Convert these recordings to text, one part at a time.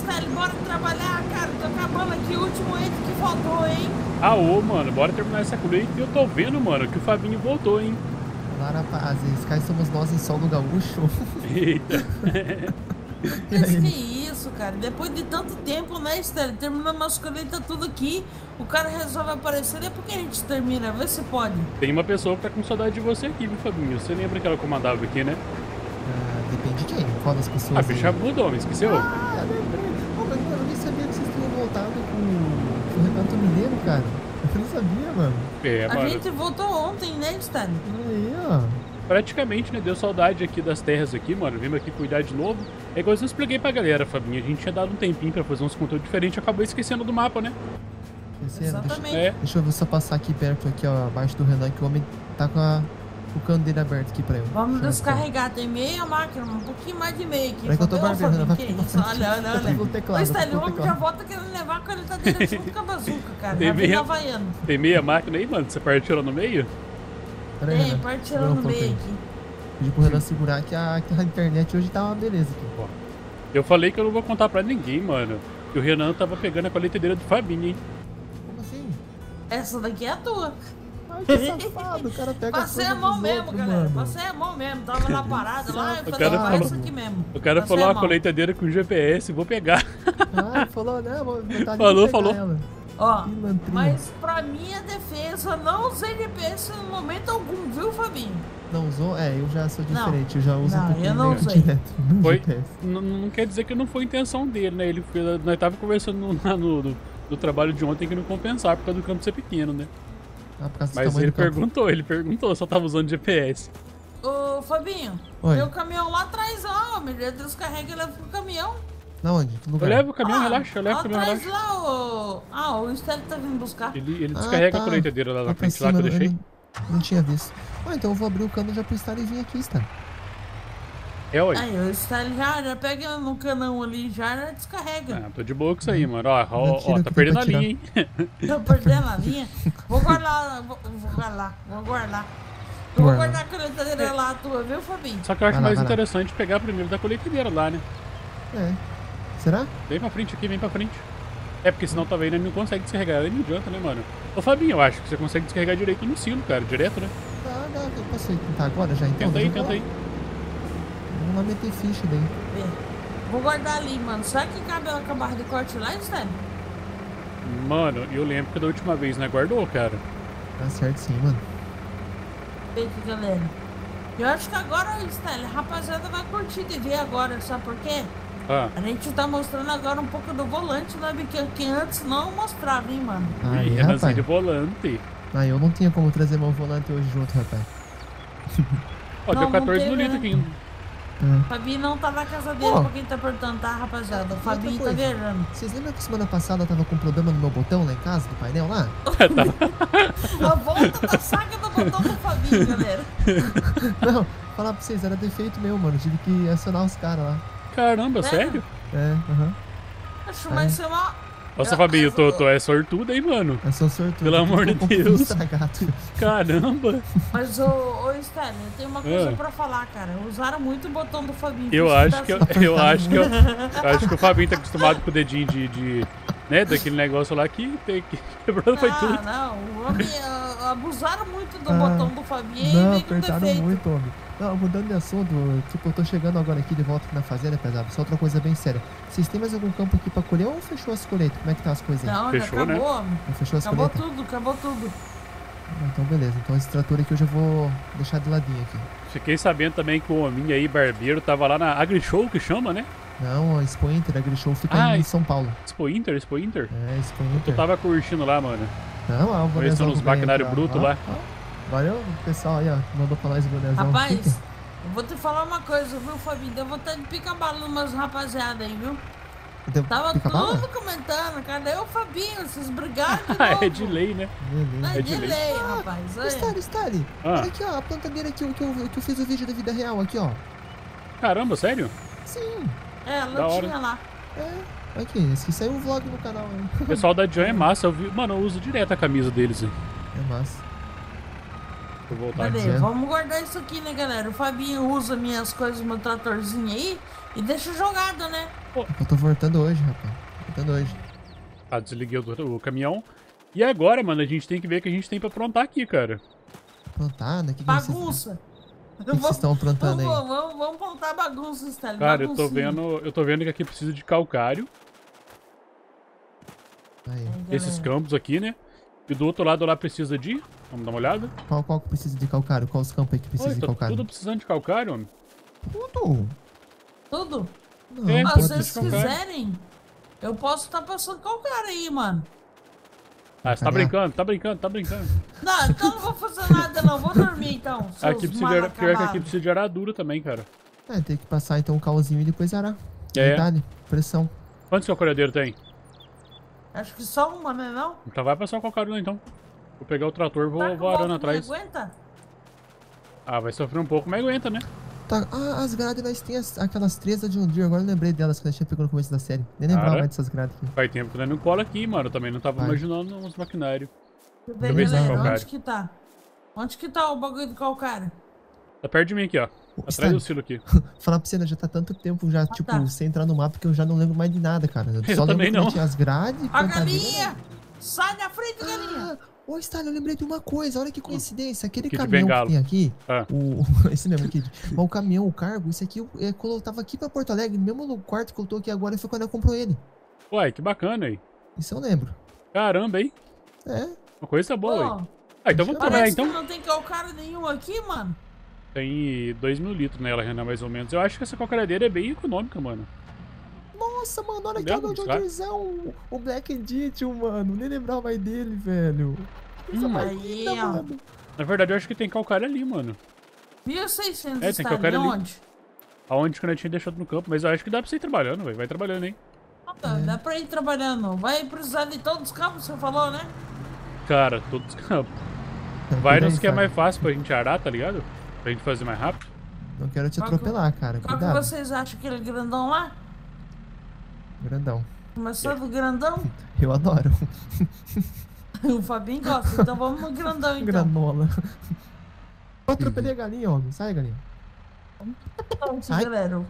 Stanley, bora trabalhar, cara. Tô acabando aqui o último item que faltou, hein? Ah, ô, mano, bora terminar essa colheita e eu tô vendo, mano, que o Fabinho voltou, hein? Olá, rapazes. Cá somos nós em solo gaúcho. Eita. Mas que isso, cara? Depois de tanto tempo, né, Stanley? Terminamos as colheitas tudo aqui. O cara resolve aparecer. Depois que a gente termina, vê se pode. Tem uma pessoa que tá com saudade de você aqui, viu, Fabinho? Você lembra que ela comandava aqui, né? Depende de quem. Qual das pessoas? A bicha mudou, me esqueceu? Ah, lembrei. Oh, mas mano, eu nem sabia que vocês tinham voltado com o Renato Mineiro, cara. Eu não sabia, mano. É, mano. A gente voltou ontem, né, Stanley? Aí, ó. Praticamente, né? Deu saudade aqui das terras aqui, mano. Vimos aqui cuidar de novo. É igual eu expliquei pra galera, Fabinho. A gente tinha dado um tempinho pra fazer uns conteúdos diferentes e acabou esquecendo do mapa, né? Exatamente. Deixa eu só passar aqui perto, aqui, ó, abaixo do Renan, que o homem tá com o cano dele aberto aqui pra eu. Vamos descarregar, tem meia máquina, um pouquinho mais de meia aqui. É que eu tô barbeiro, Renan, vai que isso? Olha. O Stanley, o homem já volta querendo levar a colheitadeira junto com a bazuca, cara. Tem meia máquina aí, mano? Você partiu no meio? Tem, partiu no meio aqui. Pedi pro Renan segurar que a internet hoje tá uma beleza aqui. Eu falei que eu não vou contar pra ninguém, mano. Que o Renan tava pegando a colheitadeira do Fabinho, hein? Como assim? Essa daqui é a tua. Ai, que safado, o cara pega Passei a mão mesmo, galera. Passei a mão mesmo. Tava lá parado lá e falei, isso aqui mesmo. O cara falou uma colheitadeira com GPS, vou pegar. Ah, falou, né? Vou botar falou. Ela. Ó, mas pra minha defesa, não usei GPS em momento algum, viu, Fabinho? Não usou? É, eu já sou diferente, eu já uso um pouquinho eu não usei. direto. Foi, não quer dizer que não foi intenção dele, né? Ele fez, nós tava conversando no trabalho de ontem que não compensar por causa do campo ser pequeno, né? Mas ele perguntou se eu tava usando GPS. Ô, Fabinho, tem o caminhão lá atrás, ó. Ele descarrega e leva pro caminhão. Na onde? Que lugar? Eu levo o caminhão, relaxa, eu levo o caminhão, relaxa. Lá, o Stanley tá vindo buscar. Ele descarrega a colheitadeira lá na frente, lá que eu deixei. Não tinha visto. Então eu vou abrir o cano já pro Stanley vir aqui, Stanley. É, oi. Aí, o Stanley já pega no canão ali, já descarrega. Ah, tô de boa com isso aí, mano. Ó, tá perdendo a linha, hein? Tô perdendo a linha? Vou guardar, vou guardar. Eu vou guardar a colheitadeira lá, a tua, viu, Fabinho? Só que eu acho mais interessante pegar primeiro da colheitadeira lá, né? É. Será? Vem pra frente aqui, vem pra frente. É, porque senão talvez ele não consegue descarregar, ele não adianta, né, mano? Ô, Fabinho, eu acho que você consegue descarregar direito no silo, cara, direto, né? Tá, eu posso tentar agora já, então? Tenta aí. Vamos lá meter ficha daí. Vou guardar ali, mano. Será que cabe a barra de corte lá, Stanley? Mano, eu lembro que da última vez, né, guardou, cara. Tá certo sim, mano. Eita, galera. Eu acho que agora, Stanley, a rapaziada vai curtir de ver agora, sabe por quê? A gente tá mostrando agora um pouco do volante, né? Que antes não mostrava, hein, mano? Aí, rapaz. De volante. Eu não tinha como trazer meu volante hoje junto, rapaz. Ó, deu 14 no litro aqui. O Fabinho não tá na casa dele, pra quem tá perguntando, tá, rapaziada? O Fabinho tá viajando. Vocês lembram que semana passada eu tava com problema no meu botão lá em casa, do painel lá? A volta da saga do botão do Fabinho, galera. Não, falar pra vocês, era defeito meu, mano. Tive que acionar os caras lá. Caramba, sério? É, Acho mais ser uma... Nossa, Fabinho, tu é sortudo, hein, mano? Eu sou sortudo. Pelo amor de Deus. Estragado. Caramba. Mas, ô Stanley, eu tenho uma coisa pra falar, cara. Usaram muito o botão do Fabinho. Eu acho que o Fabinho tá acostumado com o dedinho né, daquele negócio lá que quebrou, foi tudo. Não, o homem abusaram muito do botão do Fabinho. Não, apertaram muito, homem. Não, mudando de assunto, tipo, eu tô chegando agora aqui de volta aqui na fazenda, pesado. Só outra coisa bem séria. Vocês têm mais algum campo aqui pra colher ou fechou as colheitas? Como é que tá as coisas aí? Não, fechou, já acabou, né? Fechou as colheitas? Acabou tudo. Então beleza, então esse trator aqui eu já vou deixar de ladinho aqui. Fiquei sabendo também que o hominho aí, barbeiro, tava lá na AgriShow, que chama, né? Não, a Expo Inter, a AgriShow fica em São Paulo. Expo Inter? É, Expo Inter. Tu tava curtindo lá, mano. Não, o conhecendo os maquinários brutos lá. Valeu, pessoal aí, ó, mandou pra nós o bonezão. Rapaz, eu vou te falar uma coisa, viu, Fabinho? Deu vontade de picar bala numas rapaziada aí, viu? Tava tudo comentando, cadê o Fabinho? Vocês brigaram de novo. É de lei, né? É de lei, rapaz. Stanley, olha aqui, ó, a plantadeira que eu fiz o vídeo da vida real aqui, ó. Caramba, sério? Sim. Ela tinha lá. Aqui, esse saiu um vlog no canal aí. O pessoal da John é massa, mano, eu uso direto a camisa deles aí. É massa. Vou voltar aqui. Vamos guardar isso aqui, né, galera? O Fabinho usa minhas coisas, meu tratorzinho aí e deixa jogado, né? Eu tô voltando hoje, rapaz. Voltando hoje. Ah, desliguei o caminhão. E agora, mano, a gente tem que ver o que a gente tem pra aprontar aqui, cara. Aprontar, né? Bagunça. O que vocês estão aprontando aí? Vamos aprontar bagunça, Stanley. Cara, eu tô vendo que aqui precisa de calcário. Aí. Esses campos aqui, né? E do outro lado lá precisa de... Vamos dar uma olhada? Qual que precisa de calcário? Qual os campos aí que precisa de calcário? Tudo precisando de calcário, homem. Tudo? Não, se vocês quiserem, eu posso estar passando calcário aí, mano. Ah, você tá brincando. Não, então não vou fazer nada não, vou dormir então. Aqui pior que aqui precisa de aradura também, cara. Tem que passar então um calzinho e depois arar. Detalhe, pressão. Quantos calcário tem? Acho que só uma, né não? Então vai passar o calcário lá então. Vou pegar o trator e vou arando atrás. Aguenta? Ah, vai sofrer um pouco, mas aguenta, né? Tá, as grades nós tem aquelas 3 da John Deere, agora eu lembrei delas que a gente pegou no começo da série. Nem lembrava mais dessas grades aqui. Faz tempo que nós não cola aqui, mano. Eu também não tava imaginando uns maquinários. Deixa eu ver, galera, onde que tá? Onde que tá o bagulho do calcário? Tá perto de mim aqui, ó. Atrás do silo aqui. Falar pra você, já tá tanto tempo já, sem entrar no mapa que eu já não lembro mais de nada, cara. Eu só também não. Tinha as grades. A galinha! Sai da frente, galinha! Ô, Stalin, eu lembrei de uma coisa, olha que coincidência. Aquele caminhão que tem aqui, esse mesmo, Kid. Mas o caminhão, o cargo, esse aqui eu tava aqui pra Porto Alegre, mesmo no quarto que eu tô aqui agora, foi quando eu comprou ele. Uai, que bacana aí. Isso eu lembro. Caramba, hein? Uma coisa boa aí. Então vamos trabalhar, então. Não tem calcário nenhum aqui, mano. Tem 2.000 litros nela, Renan, mais ou menos. Eu acho que essa calcaradeira é bem econômica, mano. Nossa, mano, olha aqui o meu John o Black Edition, mano. Nem lembrava mais dele, velho. Aí, mano. Na verdade, eu acho que tem calcário ali, mano. 1.600 tem calcário ali. Onde? Aonde que a gente tinha deixado no campo. Mas eu acho que dá pra você ir trabalhando, velho. Vai trabalhando, hein? Dá pra ir trabalhando. Vai precisar de todos os campos, você falou, né? Cara, todos os campos. Vai nos que é mais fácil pra gente arar, tá ligado? Pra gente fazer mais rápido. Não quero te atropelar, cara. Qual que vocês acham que ele grandão lá? Grandão. Começou do grandão? Eu adoro. O Fabinho gosta, então vamos no grandão então. Granola. Eu atropelei a galinha, homem. Sai, galinha. Então, galera.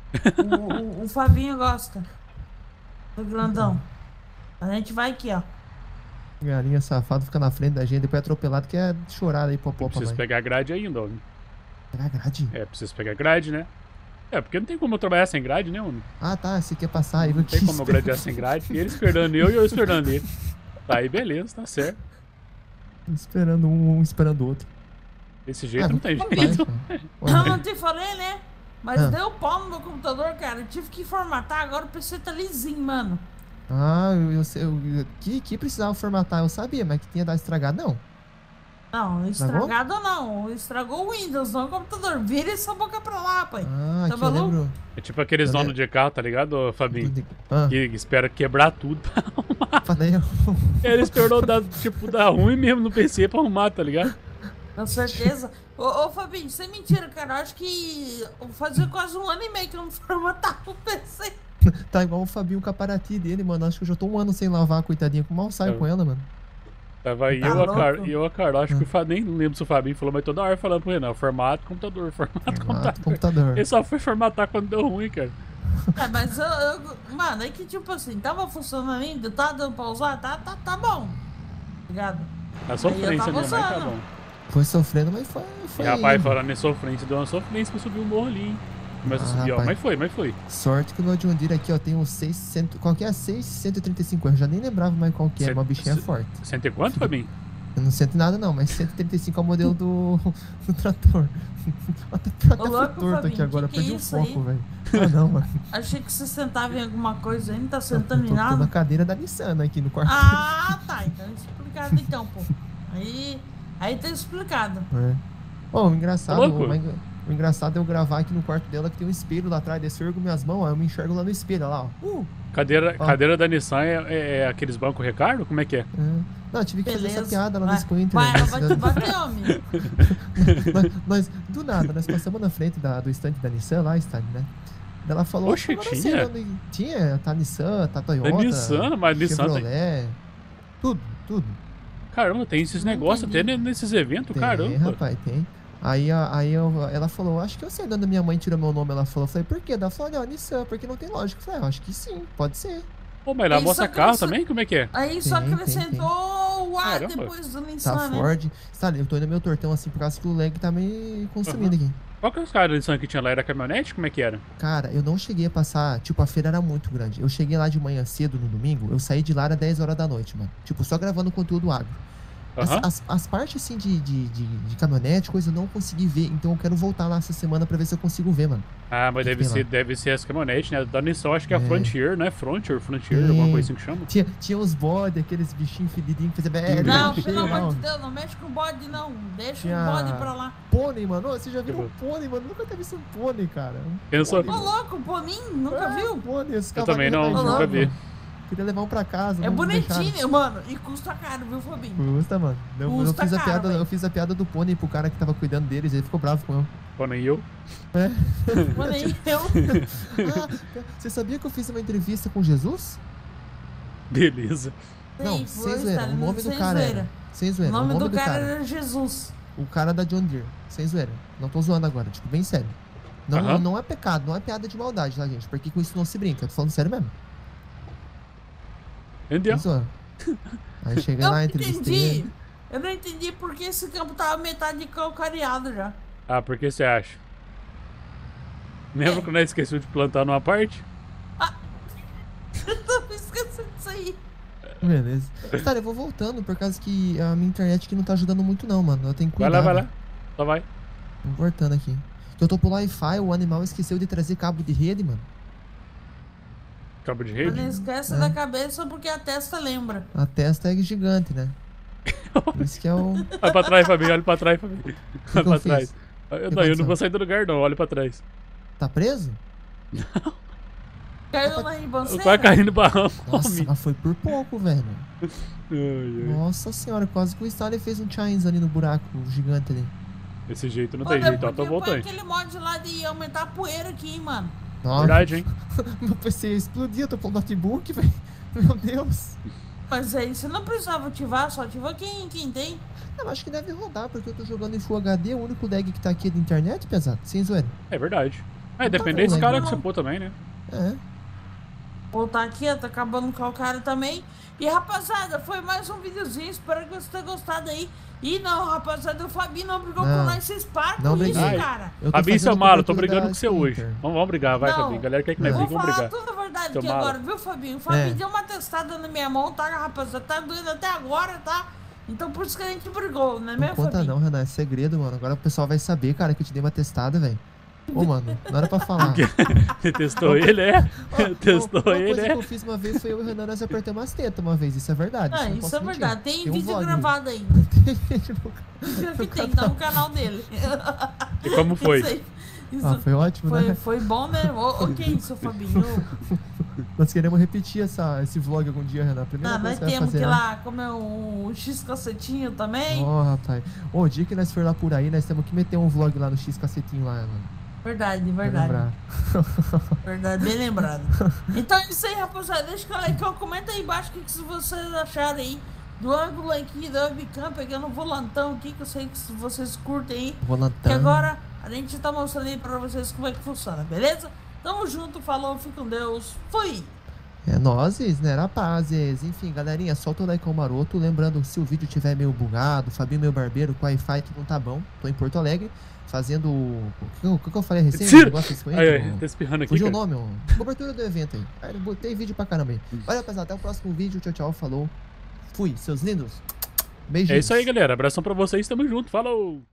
O Fabinho gosta do grandão. A gente vai aqui, ó. Galinha safado fica na frente da gente, depois é atropelado, que é chorada aí, popó. Preciso pegar a grade ainda, homem. Pegar grade? Preciso pegar grade, né? Porque não tem como eu trabalhar sem grade, né, homem? Ah, tá, você quer passar aí. Não tem como eu gradear sem grade. E ele esperando eu e eu esperando ele. Tá aí, beleza, tá certo. Esperando um esperando o outro. Desse jeito não tem jeito. Não te falei, né? Mas deu pau no meu computador, cara. Eu tive que formatar, agora o PC tá lisinho, mano. Ah, que precisava formatar, eu sabia, mas que tinha dado estragado, não. Não, estragado não. Estragou o Windows, não o computador. Vira essa boca pra lá, pai. Ah, tá maluco? É tipo aqueles donos de carro, tá ligado, Fabinho? Que espera quebrar tudo pra arrumar. Ele esperou dar ruim mesmo no PC pra arrumar, tá ligado? Com certeza. Ô, Fabinho, sem mentira, cara. Eu acho que fazia quase 1 ano e meio que eu não formatava o PC. Tá igual o Fabinho Caparati dele, mano. Acho que eu já tô 1 ano sem lavar, coitadinha. Como mal saio com ela, mano. Tava aí eu a Carol, acho que o Fabinho, nem lembro se o Fabinho falou, mas toda hora falando pro Renan, formato computador. Ele só foi formatar quando deu ruim, cara. Mas mano, é que tipo assim, tava funcionando ainda, tá dando pra usar, tá bom. Ligado? A sofrência, né? Mas tá bom. Foi sofrendo, mas foi. E rapaz, falando em sofrência, deu uma sofrência pra subir o morro ali, hein? Começa a subir, ó. Mas foi. Sorte que no John Deere aqui, ó, tem um 600. Qual que é? 635. Eu já nem lembrava mais qual que é. Uma bichinha forte. 100 e quanto, Fabinho? Eu não sinto nada, não, mas 135 é o modelo do trator. Até torto aqui agora, perdi o foco, velho. Ah, não, mano. Achei que você sentava em alguma coisa aí, não tá sentando em nada. Tô na cadeira da Nissan aqui no quarto. Ah, tá. Então explicado então, pô. Aí tá explicado. O engraçado é eu gravar aqui no quarto dela que tem um espelho lá atrás. Desse eu ergo minhas mãos, ó, eu me enxergo lá no espelho, olha lá, ó. Cadeira da Nissan é aqueles bancos Recaro? Como é que é? Não, eu tive que fazer essa piada lá no Sprinter. Vai, ela vai te bater, homem. Nós, do nada, nós passamos na frente do estande da Nissan lá, né? Ela falou... Oxe, tinha? Tinha, tá Nissan, tá Toyota, Nissan, mas Nissan Chevrolet, tudo. Caramba, tem esses negócios até nesses eventos, caramba. Tem, rapaz, tem. Aí ela falou, acho que eu sei de onde minha mãe tirou meu nome. Ela falou, eu falei, por quê? Ela falou, olha, Nissan, porque não tem lógica. Eu falei, acho que sim, pode ser. Pô, mas lá mostra carro também? Como é que é? Aí só acrescentou o ar depois do Nissan, tá Ford. Sabe, eu tô indo meu tortão assim por causa que o lag tá me consumindo aqui. Qual que é os caras da Nissan que tinha lá? Era caminhonete? Como é que era? Cara, eu não cheguei a passar... Tipo, a feira era muito grande. Eu cheguei lá de manhã cedo no domingo, eu saí de lá às 10 horas da noite, mano. Tipo, só gravando conteúdo agro. As partes, assim, de caminhonete, coisa, eu não consegui ver. Então eu quero voltar lá essa semana pra ver se eu consigo ver, mano. Ah, mas deve ser as caminhonetes, né? Da Nissan, acho que é a Frontier, né? Frontier, alguma coisa assim que chama. Tinha os bode, aqueles bichinhos fedidinhos que fazia... Não, pelo amor de Deus, não mexe com o bode, não. Deixa o bode pra lá. Pônei, mano. Você já viu um pônei, mano? Nunca teve visto um pônei, cara. Pensou... Ô, louco, pônei? Nunca viu? Pônei, eu também não, nunca vi. Queria levar um pra casa. É bonitinho, mano. E custa caro, viu, Fabinho? Custa, mano. Eu fiz a piada do pônei pro cara que tava cuidando deles. Ele ficou bravo com eu. Pônei eu? É. Pônei eu. Você sabia que eu fiz uma entrevista com Jesus? Beleza. Não, sem zoeira. O nome do cara era. Sem zoeira. O nome do cara era Jesus. O cara da John Deere. Sem zoeira. Não tô zoando agora. Tipo, bem sério. Não é pecado, não é piada de maldade, tá, gente? Porque com isso não se brinca. Eu tô falando sério mesmo. Entendeu? Aí cheguei lá, entrevistei. Eu não entendi porque esse campo tava metade calcareado já. Ah, por que você acha? Lembra quando nós esqueceu de plantar numa parte? Eu tô esquecendo disso aí. Beleza. Cara, eu vou voltando por causa que a minha internet aqui não tá ajudando muito não, mano. Eu tenho que cuidar. Vai lá. Só vai. Tô voltando aqui. Que eu tô pro Wi-Fi, o animal esqueceu de trazer cabo de rede, mano. Cabo de rede? Não esquece da cabeça porque a testa lembra. A testa é gigante, né? Isso que é o... Olha pra trás, Fabinho, olha pra trás, Fabinho. Olha pra trás. Eu não vou sair do lugar, não. Olha pra trás. Tá preso? Não. Caiu na ribanceira? Vai cair no barrão. Nossa, mas foi por pouco, velho. Nossa senhora, quase que o Stanley fez um Chains ali no buraco gigante ali. Desse jeito não tem jeito, ó, tô voltando. Aquele mod lá de aumentar a poeira aqui, hein, mano. Nossa. Verdade, hein? Meu PC explodiu, eu tô com o notebook, velho. Meu Deus. Mas aí você não precisava ativar, só ativa quem tem. Eu acho que deve rodar, porque eu tô jogando em Full HD, o único lag que tá aqui é da internet, pesado, sem zoeira. É verdade. Depende desse cara que você pôr também, né? Pô, tá aqui, ó, tá acabando com o cara também. E rapaziada, foi mais um videozinho, espero que você tenha gostado aí. E não, rapaziada, o Fabinho não brigou com nós, vocês param com isso, cara. Fabinho, seu malo, tô brigando com você hoje. Vamos brigar, vai, Fabinho. Galera quer que nós briguemos, vamos brigar. Vou falar toda a verdade aqui agora, viu, Fabinho? O Fabinho deu uma testada na minha mão, tá, rapaziada? Tá doendo até agora, tá? Então por isso que a gente brigou, não é mesmo, Fabinho? Não conta não, Renan, é segredo, mano. Agora o pessoal vai saber, cara, que eu te dei uma testada, velho. Ô, mano, não era pra falar. Você testou ele, testou ele, Uma coisa que eu fiz uma vez foi eu e o Renan, nós apertamos as tetas uma vez, isso é verdade. Isso é verdade, tem vídeo gravado aí. Tem vídeo no tem, tá no canal dele. E como foi? Isso foi ótimo, né? Foi bom, né? O que é isso, Fabinho? Nós queremos repetir esse vlog algum dia, Renan. Nós temos que ir lá comer um X cacetinho também. Rapaz. O dia que nós for lá por aí, nós temos que meter um vlog lá no X cacetinho lá, mano. Verdade. Verdade, bem lembrado. Então é isso aí, rapaziada. Deixa o like, comenta aí embaixo o que vocês acharam aí do ângulo aqui da webcam, pegando o volantão aqui, que eu sei que vocês curtem aí. Volantão. Que agora a gente tá mostrando aí pra vocês como é que funciona, beleza? Tamo junto, falou, fique com Deus, fui! É nóis, né? Rapazes. Enfim, galerinha, solta o like ao maroto. Lembrando, se o vídeo tiver meio bugado, Fabinho meu barbeiro, com Wi-Fi que não tá bom, tô em Porto Alegre, fazendo... O que eu falei recente? Tá espirrando aqui, fugiu o nome, cobertura do evento aí. Eu botei vídeo pra caramba aí. Valeu, pessoal, até o próximo vídeo. Tchau, tchau, falou. Fui, seus lindos. Beijinhos. É isso aí, galera. Abração pra vocês, tamo junto. Falou!